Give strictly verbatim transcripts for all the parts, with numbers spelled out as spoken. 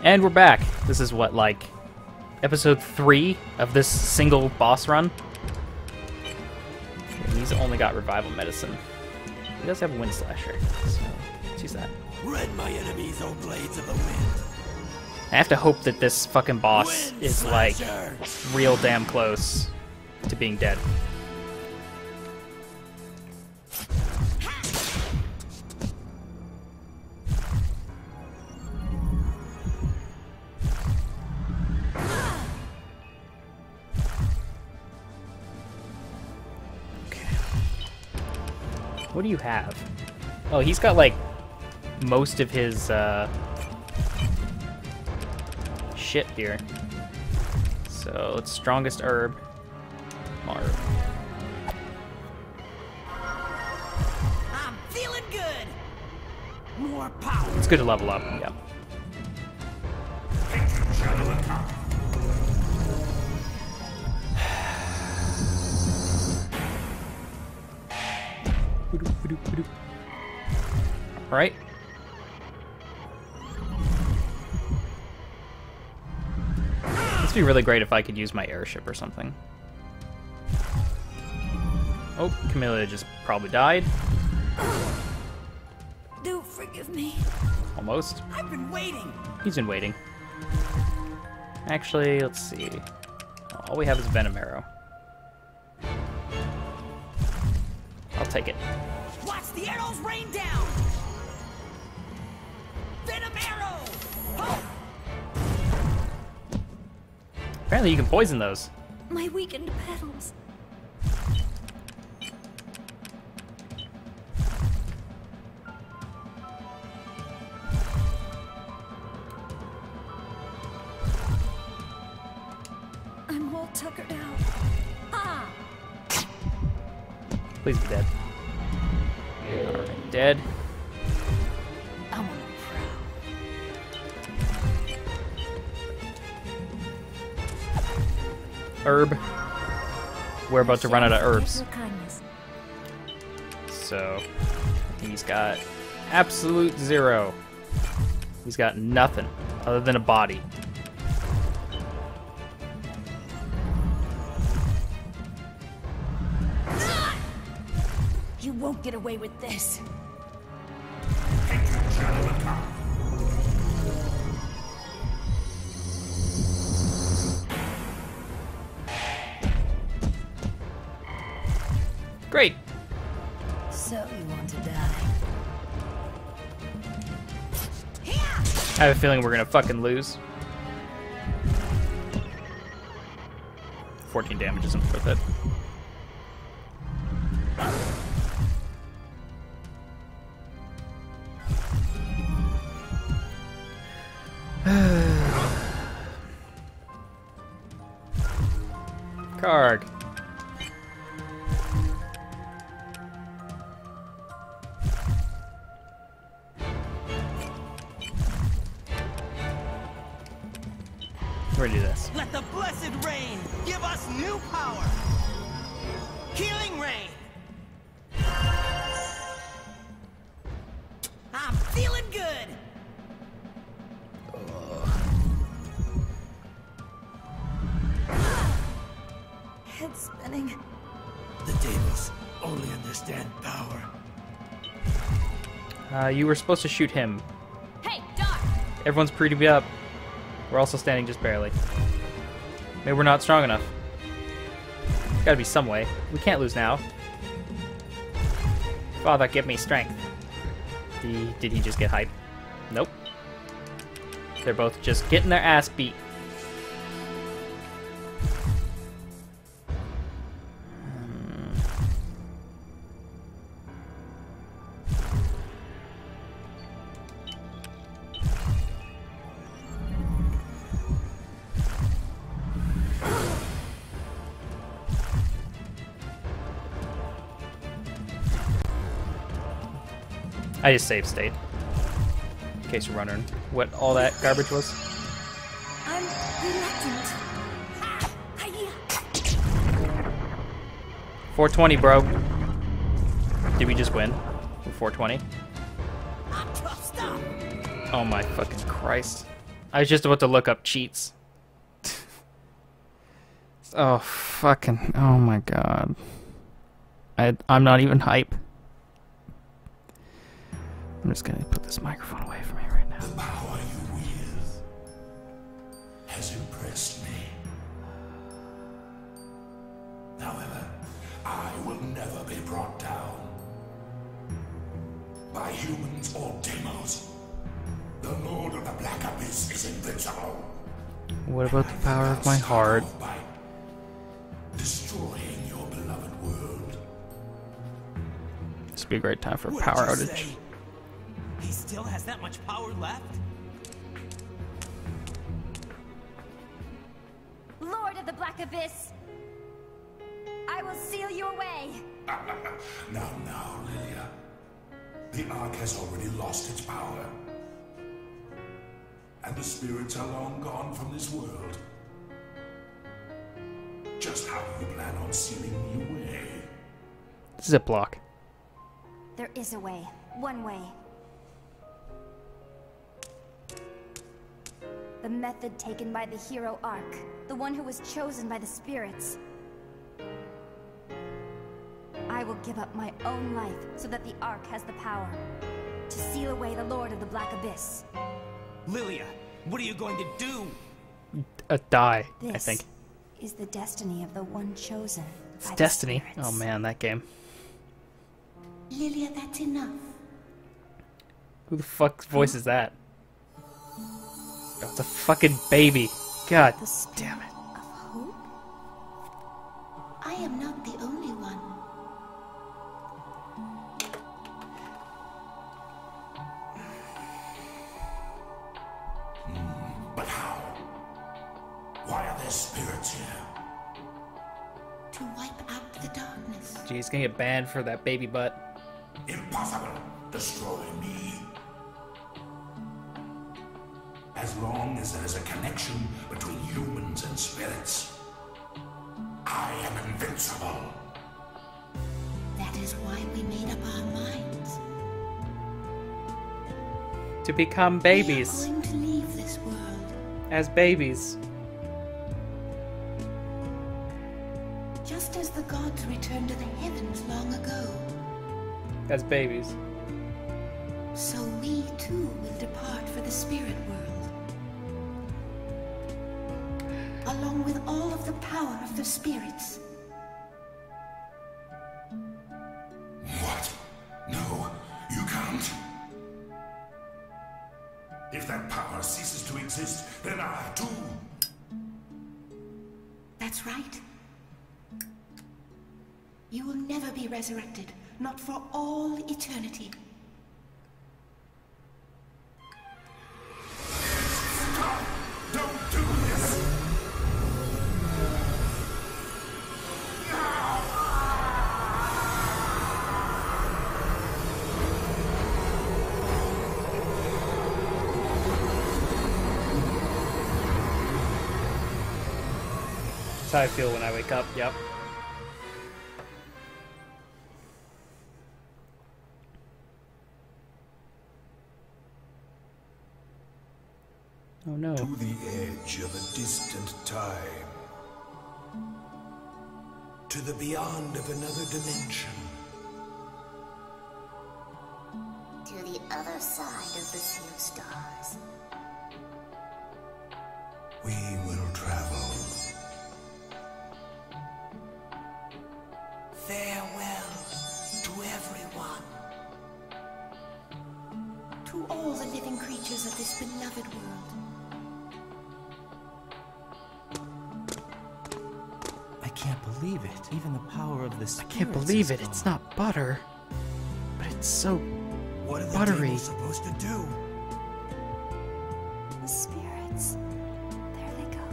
And we're back. This is what, like, episode three of this single boss run. And he's only got revival medicine. He does have a wind slasher, so let's use that. Rend my enemies, O blades of the wind. I have to hope that this fucking boss Wind is, like, slasher. real damn close to being dead. What do you have? Oh, he's got, like, most of his, uh, shit here. So, it's strongest herb. Marv. I'm feeling good. More power. It's good to level up, yeah. Alright. This would be really great if I could use my airship or something. Oh, Camellia just probably died. Do forgive me. Almost. I've been waiting. He's been waiting. Actually, let's see. All we have is Venom Arrow. I'll take it. Watch the arrows rain down. Venom arrow. Oh. Apparently you can poison those. My weakened petals. I'm all tuckered out. Ah! Please be dead. Alright, dead. I'm on a Herb. We're about to run out of herbs. Your kindness. So, he's got absolute zero. He's got nothing other than a body. You won't get away with this. Great. So you want to die? I have a feeling we're gonna fucking lose. fourteen damage isn't worth it. Karg. We're gonna do this. Let the blessed rain give us new power. Healing rain. I'm feeling good. Head spinning. The tables only understand power. Uh, you were supposed to shoot him. Hey, Doc! Everyone's pretty beat up. We're also standing just barely. Maybe we're not strong enough. There's gotta be some way. We can't lose now. Father, give me strength. Did he, did he just get hype? Nope. They're both just getting their ass beat. I just saved state. In case you're wondering what all that garbage was. I'm reluctant. four twenty, bro. Did we just win? four twenty? I'm tough stuff. Oh my fucking Christ. I was just about to look up cheats. Oh, fucking... Oh my god. I, I'm not even hype. I'm just gonna put this microphone away from me right now. The power you wield has impressed me. However, I will never be brought down by humans or demos. The Lord of the Black Abyss is invincible. What about the power of my heart? By destroying your beloved world. This would be a great time for a What power did you outage. say? He still has that much power left? Lord of the Black Abyss, I will seal you away. Now, now, Lilia. The Ark has already lost its power. And the spirits are long gone from this world. Just how do you plan on sealing me away? Ziploc. There is a way. One way. The method taken by the hero Ark. The one who was chosen by the spirits. I will give up my own life so that the Ark has the power to seal away the Lord of the Black Abyss. Lilia, what are you going to do? Uh, die, This I think. is the destiny of the one chosen It's by the Destiny. spirits. Oh man, that game. Lilia, that's enough. Who the fuck's voice is that? Oh, it's a fucking baby. God The spirit damn it. of hope? I am not the only one. But how? Why are there spirits here? To wipe out the darkness. Gee, he's gonna get banned for that baby butt. Impossible. Destroy me. As long as there is a connection between humans and spirits, I am invincible. That is why we made up our minds. To become We babies. are going to leave this world. As babies. Just as the gods returned to the heavens long ago, As babies. so we too will depart for the spirit world. Along with all of the power of the spirits. What? No, you can't. If that power ceases to exist, then I too. That's right. You will never be resurrected, not for all eternity. Stop! Don't do this! That's how I feel when I wake up, yep. Oh no. To the edge of a distant time. To the beyond of another dimension. To the other side of the sea of stars. We will travel. Farewell to everyone. To all the living creatures of this beloved world. I can't believe it. Even the power of the I spirits can't believe is it. It's gone. not butter. But it's so What are the buttery. demons supposed to do? The spirits. There they go.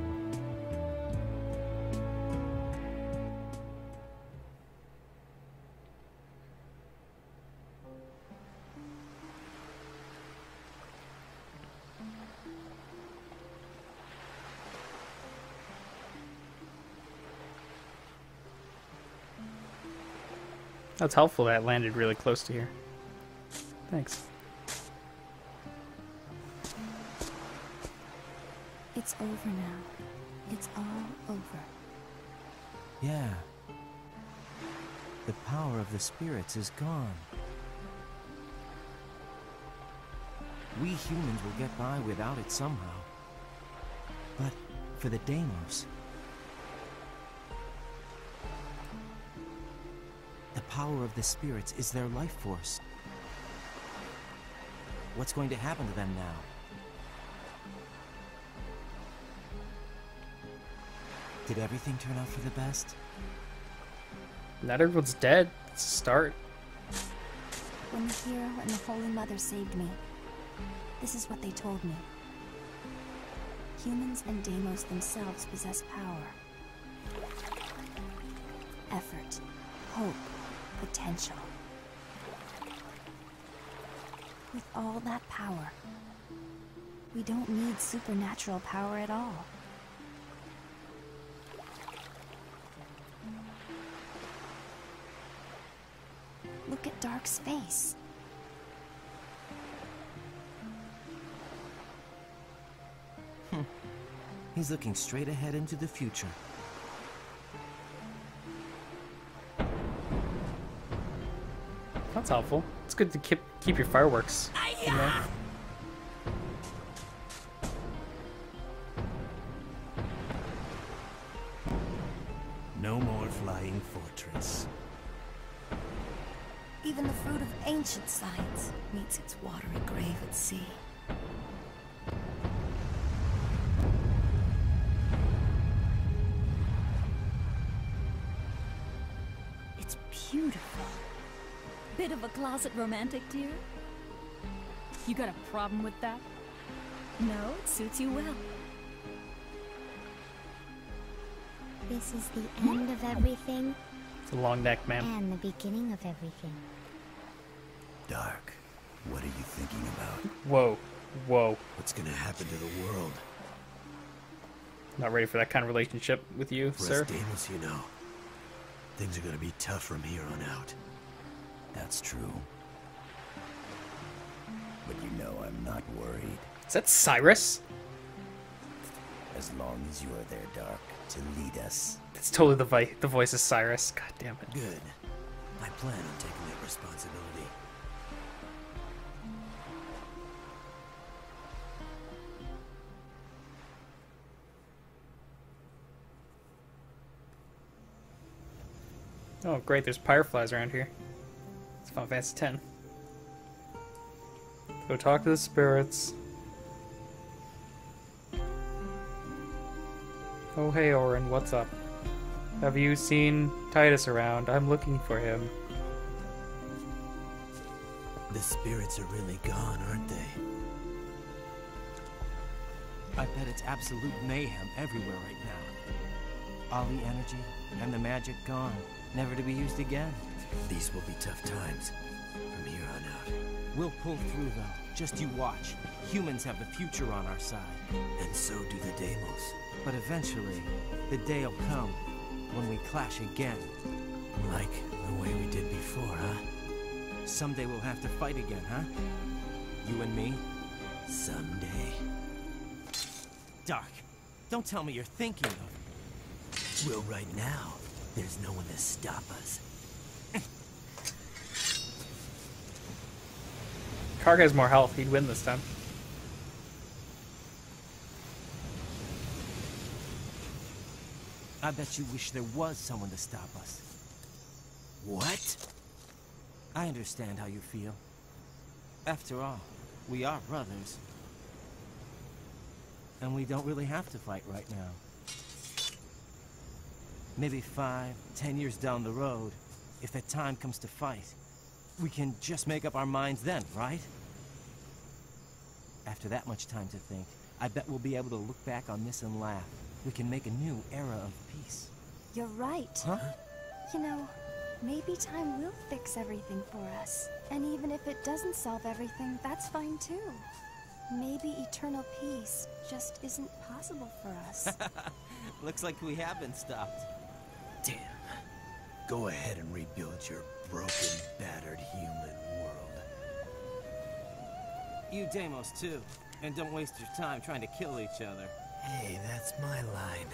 That's helpful that it landed really close to here. Thanks. It's over now. It's all over. Yeah. The power of the spirits is gone. We humans will get by without it somehow. But for the Deimos, the power of the spirits is their life force. What's going to happen to them now? Did everything turn out for the best? Not everyone's dead. It's a start. When the hero and the Holy Mother saved me, this is what they told me. Humans and Deimos themselves possess power. Effort, hope, potential. With all that power, we don't need supernatural power at all. Look at Dark's face. He's looking straight ahead into the future. That's helpful. It's good to keep keep your fireworks in there. No more flying fortress. Even the fruit of ancient science meets its watery grave at sea. It's beautiful. Bit of a closet romantic, dear? You got a problem with that? No, it suits you well. This is the end of everything It's a long neck, man. and the beginning of everything. Dark, what are you thinking about? Whoa. Whoa. What's gonna happen to the world? Not ready for that kind of relationship with you, For sir. us Deimos, you know, things are gonna be tough from here on out. That's true. But you know I'm not worried. Is that Cyrus? As long as you are there, Dark, to lead us. It's totally the, vi the voice of Cyrus. God damn it. Good. I plan on taking that responsibility. Oh, great. There's fireflies around here. It's Final Fantasy ten. Go talk to the spirits. Oh, hey, Orin. What's up? Have you seen Titus around? I'm looking for him. The spirits are really gone, aren't they? I bet it's absolute mayhem everywhere right now. All the energy and the magic gone, never to be used again. These will be tough times from here on out. We'll pull through though, just you watch. Humans have the future on our side. And so do the Deimos. But eventually, the day'll come when we clash again. Like the way we did before, huh? Someday we'll have to fight again, huh? You and me? Someday. Dark, don't tell me you're thinking of... Well, right now, there's no one to stop us. Karg has more health. He'd win this time. I bet you wish there was someone to stop us. What? I understand how you feel. After all, we are brothers. And we don't really have to fight right now. Maybe five, ten years down the road, if the time comes to fight, we can just make up our minds then, right? After that much time to think, I bet we'll be able to look back on this and laugh. We can make a new era of peace. You're right. Huh? You know, maybe time will fix everything for us. And even if it doesn't solve everything, that's fine too. Maybe eternal peace just isn't possible for us. Looks like we have been stopped. Damn. Go ahead and rebuild your broken, battered human world. You Deimos too. And don't waste your time trying to kill each other. Hey, that's my line.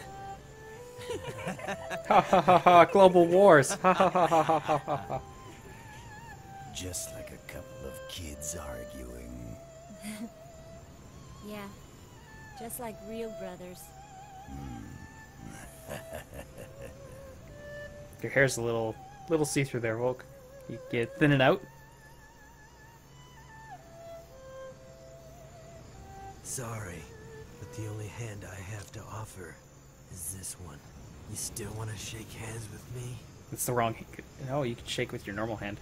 Ha ha ha ha! Global wars! Ha ha ha ha ha ha ha ha! Just like a couple of kids arguing. Yeah, just like real brothers. Your hair's a little, little see-through there, Volk. You get thin it out. Sorry, but the only hand I have to offer is this one. You still want to shake hands with me? It's the wrong. No, you can shake with your normal hand.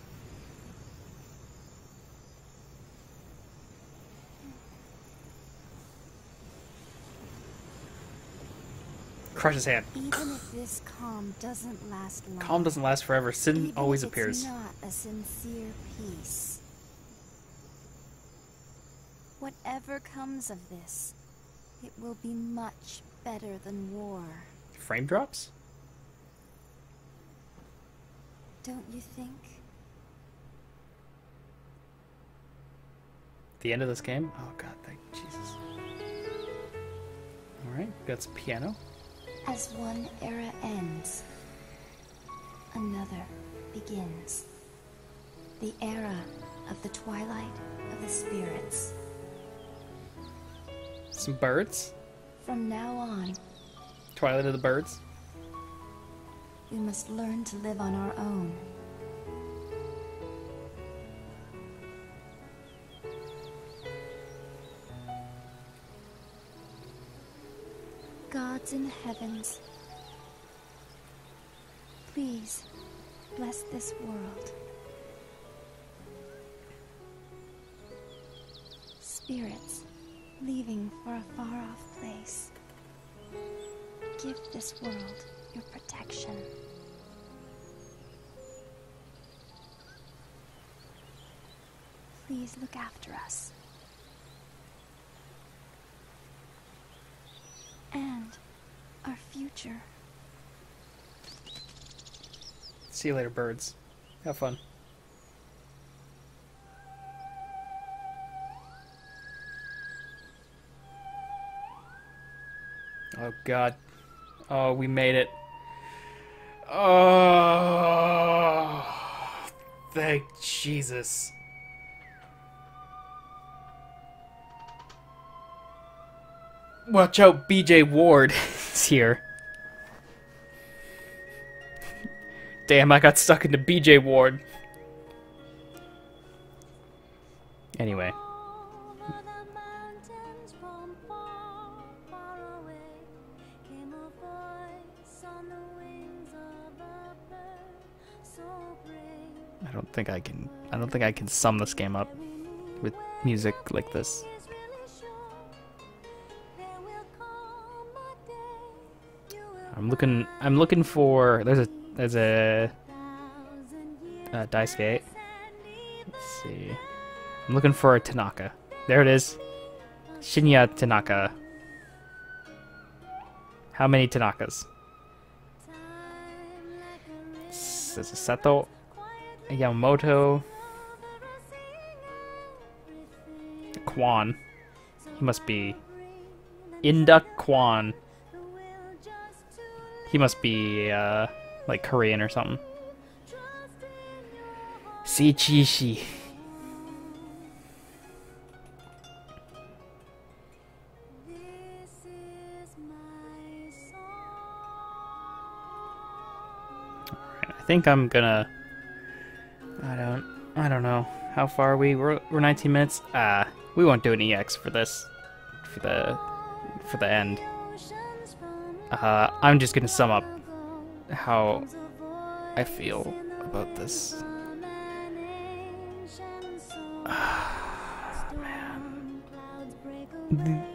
Crush his hand. Even if this calm doesn't last long. Calm doesn't last forever. Sin even always if appears. It's not a sincere peace. Whatever comes of this, it will be much better than war. Frame drops? Don't you think? The end of this game? Oh god, thank Jesus. Alright, got some piano. As one era ends, another begins. The era of the twilight of the spirits. Some birds? From now on, Twilight of the Birds? we must learn to live on our own. Gods in the heavens, please bless this world. Spirits leaving for a far-off place, give this world your protection. Please look after us. And our future. See you later, birds. Have fun. Oh god. Oh, we made it. Oh, thank Jesus. Watch out, B J Ward is here. Damn, I got stuck into B J Ward. Anyway. I don't think I can I don't think I can sum this game up with music like this. I'm looking I'm looking for there's a there's a uh, dice gate. Let's see. I'm looking for a Tanaka. There it is. Shinya Tanaka. How many Tanakas? There's a Sato, a Yamamoto, a Quan. He must be Inda Quan. He must be uh, like Korean or something. Seichishi. I think I'm gonna. I don't. I don't know. How far are we? We're we're nineteen minutes. Ah, we won't do an E X for this. For the for the end. Uh, I'm just gonna sum up how I feel about this. Man.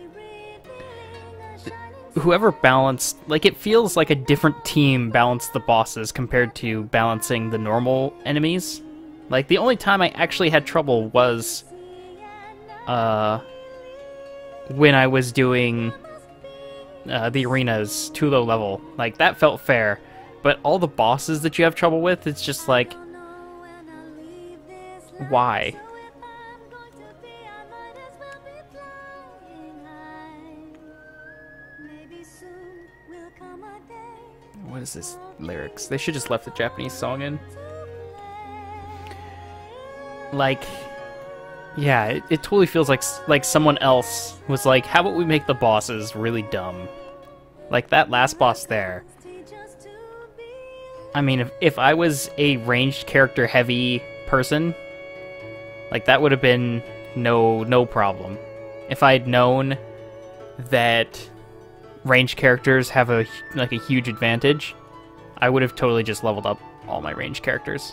Whoever balanced, like, it feels like a different team balanced the bosses compared to balancing the normal enemies. Like, the only time I actually had trouble was uh, when I was doing uh, the arenas too low level. Like, that felt fair. But all the bosses that you have trouble with, it's just like, why? what is this lyrics? They should just left the Japanese song in. Like, yeah, it, it totally feels like like someone else was like, how about we make the bosses really dumb? Like that last boss there. I mean, if, if I was a ranged character heavy person, like that would have been no no problem. If I had known that ranged characters have a like a huge advantage, I would have totally just leveled up all my ranged characters.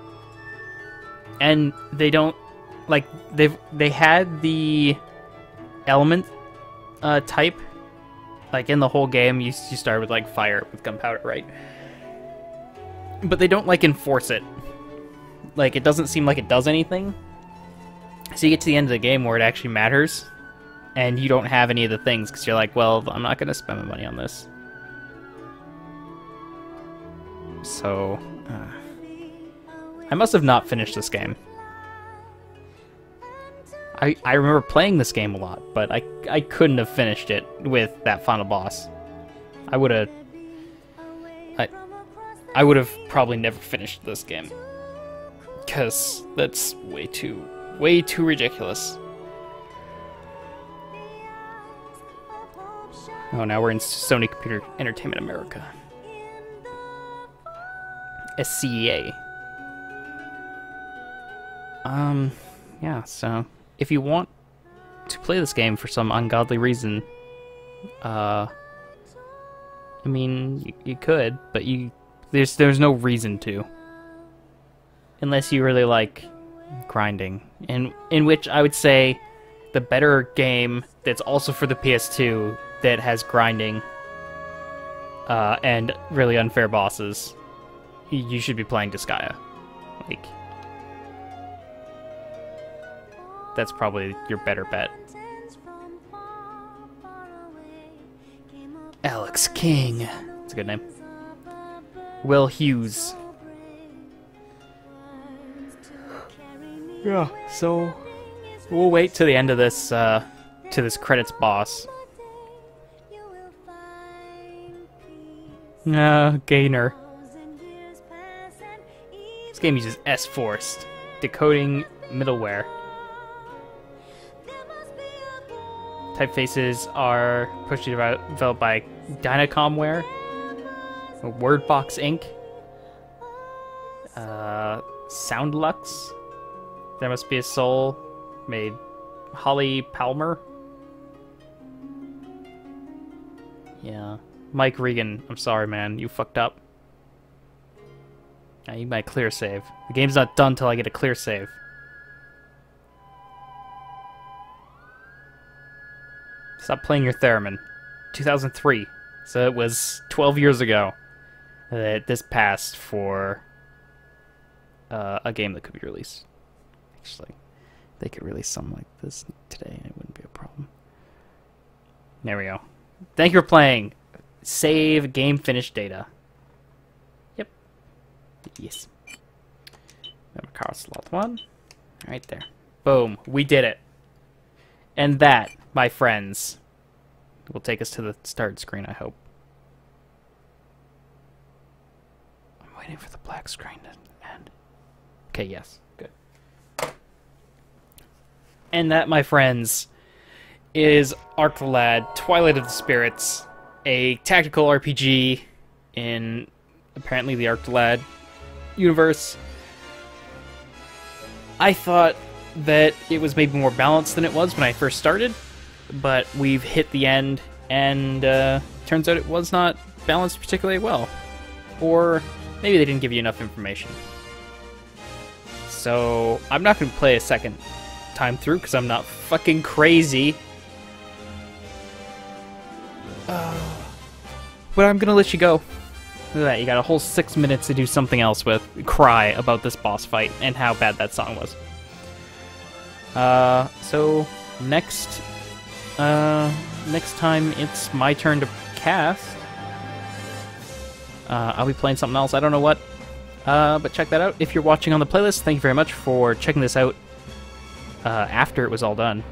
And they don't like they've they had the element uh, type like in the whole game. You you start with like fire with gunpowder, right? But they don't like enforce it. Like it doesn't seem like it does anything. So you get to the end of the game where it actually matters, and you don't have any of the things because you're like, well, I'm not gonna spend my money on this. So uh, I must have not finished this game. I, I remember playing this game a lot, but I, I couldn't have finished it with that final boss. I would have... I, I would have probably never finished this game. Because that's way too, way too ridiculous. Oh, now we're in Sony Computer Entertainment America. S C E A. Um, yeah, so... If you want to play this game for some ungodly reason, uh, I mean, you, you could, but you there's there's no reason to, unless you really like grinding. In in which I would say the better game that's also for the P S two that has grinding uh, and really unfair bosses, you should be playing Disgaea. Like. That's probably your better bet. Alex King. That's a good name. Will Hughes. Yeah, so we'll wait to the end of this, uh, to this credits boss. Uh, Gainer. This game uses S-Forced, decoding middleware. Typefaces are partially developed by Dynacomware, Wordbox Incorporated, uh, Soundlux, There Must Be a Soul, made Holly Palmer. Yeah, Mike Regan, I'm sorry, man, you fucked up. I need my clear save. The game's not done till I get a clear save. Stop playing your theremin. two thousand three. So it was twelve years ago that this passed for uh, a game that could be released. Actually, they could release something like this today and it wouldn't be a problem. There we go. Thank you for playing. Save game finish data. Yep. Yes. Makara Sloth one. Right there. Boom. We did it. And that, my friends, will take us to the start screen, I hope. I'm waiting for the black screen to end. Okay, yes. Good. And that, my friends, is Arctolad Twilight of the Spirits, a tactical R P G in, apparently, the Arctolad universe. I thought that it was maybe more balanced than it was when I first started, but we've hit the end, and uh, turns out it was not balanced particularly well. Or maybe they didn't give you enough information. So I'm not going to play a second time through, because I'm not fucking crazy. Uh, but I'm going to let you go. Look at that, you got a whole six minutes to do something else with. Cry about this boss fight and how bad that song was. Uh, so next, uh, next time it's my turn to cast. Uh, I'll be playing something else. I don't know what. Uh, but check that out. If you're watching on the playlist, thank you very much for checking this out uh, after it was all done.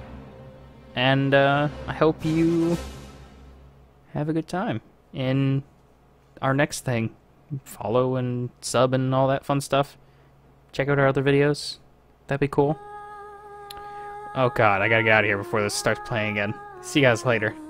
And uh, I hope you have a good time in our next thing. Follow and sub and all that fun stuff. Check out our other videos. That'd be cool. Oh god, I gotta get out of here before this starts playing again. See you guys later.